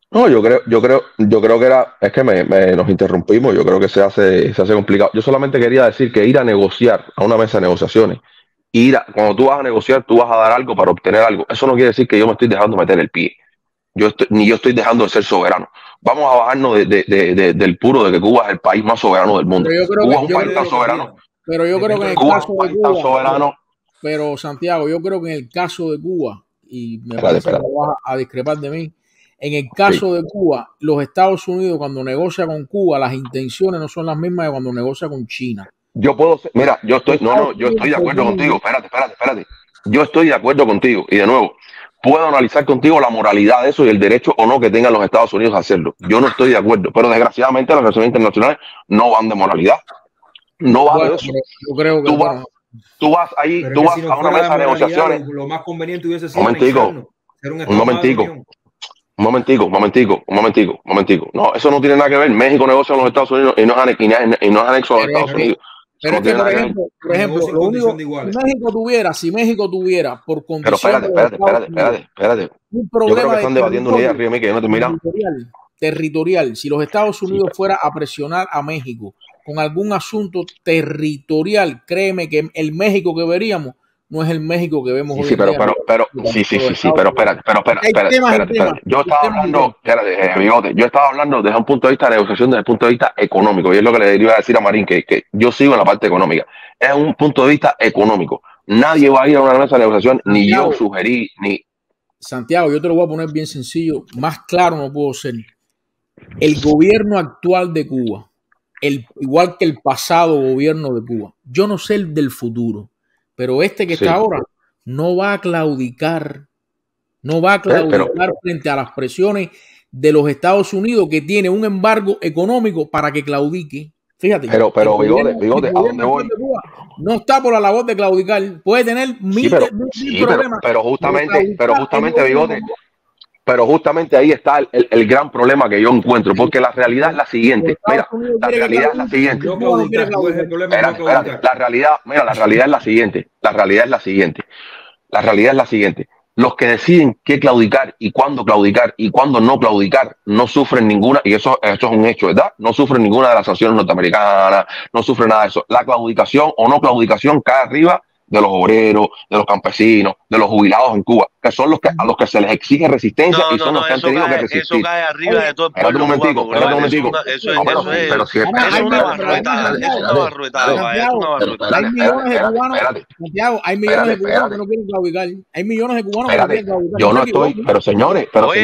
No, yo creo que es que nos interrumpimos, yo creo que se hace complicado. Yo solamente quería decir que ir a negociar a una mesa de negociaciones, cuando tú vas a negociar, tú vas a dar algo para obtener algo. Eso no quiere decir que yo me estoy dejando meter el pie. Ni yo estoy dejando de ser soberano. Vamos a bajarnos del puro de que Cuba es el país más soberano del mundo. Pero yo creo Cuba que, es un país tan soberano. Pero yo creo que en el Cuba es caso un de país tan Cuba, soberano. pero Santiago, yo creo que en el caso de Cuba, y me Espérate, parece que espérate. vas a discrepar de mí, en el Sí. caso de Cuba, los Estados Unidos cuando negocia con Cuba, las intenciones no son las mismas de cuando negocia con China. Yo puedo ser, mira, Los Estados yo estoy de Unidos acuerdo contigo. pretenden, Espérate. Yo estoy de acuerdo contigo. Y de nuevo, puedo analizar contigo la moralidad de eso y el derecho o no que tengan los Estados Unidos a hacerlo. Yo no estoy de acuerdo. Pero desgraciadamente las relaciones internacionales no van de moralidad. No va de bueno, eso. yo creo que, bueno, Tú vas ahí, Pero tú es que vas si no a una fuera mesa la de moralidad, negociaciones. lo más conveniente hubiese Un sido momentico, anexarnos, ser un un estado más de la momentico, Unión. un momentico. No, eso no tiene nada que ver. México negocia con los Estados Unidos y no es, y no es anexo a los pero, Estados Unidos. Eso pero no es que, tiene nada que ver. por ejemplo, Negocio en lo condición único, de iguales. si México tuviera por Pero condición de los Estados Unidos espérate. un Yo creo que problema de están debatiendo una idea arriba de mí que yo no he terminado. territorial, si los Estados Sí, Unidos fuera a presionar a México con algún asunto territorial, créeme que el México que veríamos no es el México que vemos hoy en día. Hay temas y temas. espérate. Yo estaba Hay temas y hablando, temas. espérate, bigote, yo estaba hablando desde un punto de vista de negociación, desde el punto de vista económico, y es lo que le iba a decir a Marín, que yo sigo en la parte económica. Es un punto de vista económico. Nadie va a ir a una mesa de negociación, ni yo sugerí, ni... Santiago, yo te lo voy a poner bien sencillo, más claro no puedo ser. El gobierno actual de Cuba, igual que el pasado gobierno de Cuba, yo no sé el del futuro, pero este que está ahora no va a claudicar, frente a las presiones de los Estados Unidos, que tiene un embargo económico para que claudique. Fíjate, pero bigote, ¿a dónde voy? No está por la labor de claudicar, puede tener mil problemas. Pero justamente ahí está el gran problema que yo encuentro, porque la realidad es la siguiente. Mira, la realidad es la siguiente. La realidad es la siguiente. La realidad es la siguiente. Los que deciden qué claudicar y cuándo no claudicar, no sufren ninguna, y eso es un hecho, ¿verdad? No sufren ninguna de las sanciones norteamericanas, no sufren nada de eso. La claudicación o no claudicación cae arriba de los obreros, de los campesinos, de los jubilados en Cuba, que son a los que se les exige resistencia y son los que han tenido que resistir. Eso cae arriba de todo el pueblo cubano. Eso es una barruetada. Hay millones de cubanos que no quieren claudicar. Hay millones de cubanos que no quieren claudicar. Yo no estoy, pero señores,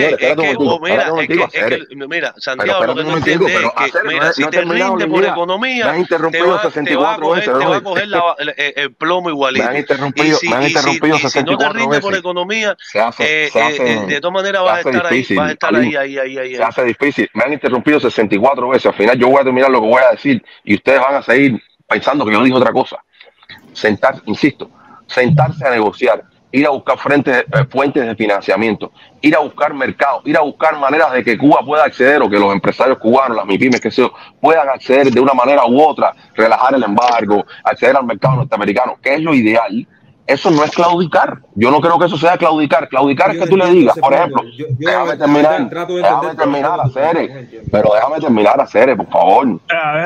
mira, Santiago, lo que no entiende es que, mira, si te rinde por economía, te va a coger el plomo igual. Me han interrumpido si no te rinde por economía, de todas maneras vas a estar ahí. Se hace difícil. Me han interrumpido 64 veces. Al final yo voy a terminar lo que voy a decir y ustedes van a seguir pensando que yo dije otra cosa. Sentarse a negociar, ir a buscar fuentes de financiamiento, ir a buscar mercados, ir a buscar maneras de que Cuba pueda acceder o que los empresarios cubanos, las MIPYMES, que sea, puedan acceder de una manera u otra, relajar el embargo, acceder al mercado norteamericano, que es lo ideal. Eso no es claudicar. Yo no creo que eso sea claudicar. Claudicar es que tú le digas, por ejemplo, déjame terminar a Cere, pero déjame terminar a Cere, por favor.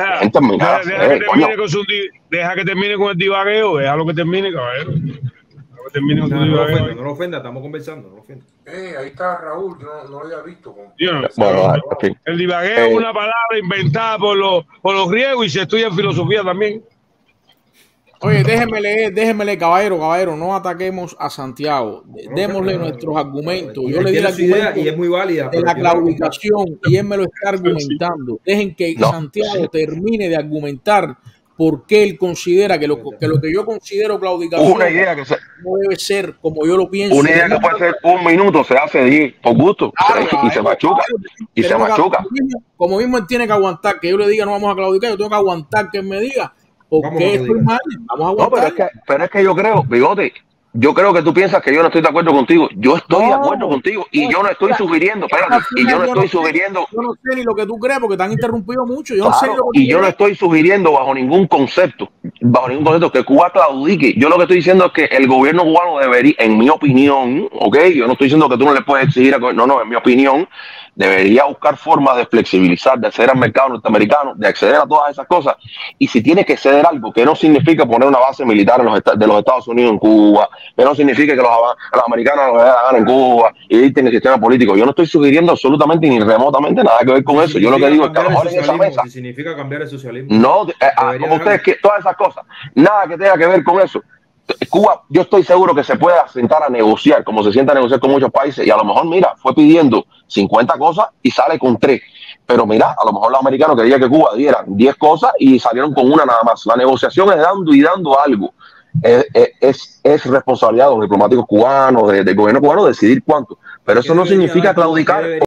Deja que termine con el divagueo, déjalo que termine, caballero. No lo ofenda, estamos conversando, no lo ofenda. Ahí está Raúl, yo no lo había visto. El divagueo es una palabra inventada por los griegos y se estudia en filosofía también. Oye, déjeme leer, caballero, no ataquemos a Santiago, démosle nuestros argumentos. Yo le di la idea y es muy válida de la claudicación y él me lo está argumentando. Dejen que Santiago termine de argumentar por qué él considera que lo que yo considero claudicación una idea que no debe ser como yo lo pienso. Una idea que puede ser un minuto se hace 10 por gusto y se machuca. Como mismo él tiene que aguantar que yo le diga no vamos a claudicar, yo tengo que aguantar que él me diga. Porque estoy mal, vamos a aguantar. No, pero es que yo creo, bigote, yo creo que tú piensas que yo no estoy de acuerdo contigo. Yo estoy de acuerdo contigo y yo no estoy sugiriendo, yo no sé ni lo que tú crees porque te han interrumpido mucho. Yo no estoy sugiriendo bajo ningún concepto que Cuba claudique. Yo lo que estoy diciendo es que el gobierno cubano debería, en mi opinión, yo no estoy diciendo que tú no le puedes exigir, en mi opinión, debería buscar formas de flexibilizar, de acceder al mercado norteamericano, de acceder a todas esas cosas. Y si tiene que ceder algo, que no significa poner una base militar de los Estados Unidos en Cuba, que no significa que los americanos nos hagan en Cuba y irte en el sistema político. Yo no estoy sugiriendo absolutamente ni remotamente nada que ver con eso. Yo lo que digo es que a lo mejor en esa mesa... Si significa cambiar el socialismo. No, como ustedes, que todas esas cosas, nada que tenga que ver con eso. Cuba, yo estoy seguro que se puede sentar a negociar, como se sienta a negociar con muchos países, y a lo mejor, mira, fue pidiendo 50 cosas y sale con 3. Pero mira, a lo mejor los americanos querían que Cuba diera 10 cosas y salieron con una nada más. La negociación es dando y dando algo. Es responsabilidad de los diplomáticos cubanos, del gobierno cubano, decidir cuánto. Pero eso no significa claudicar.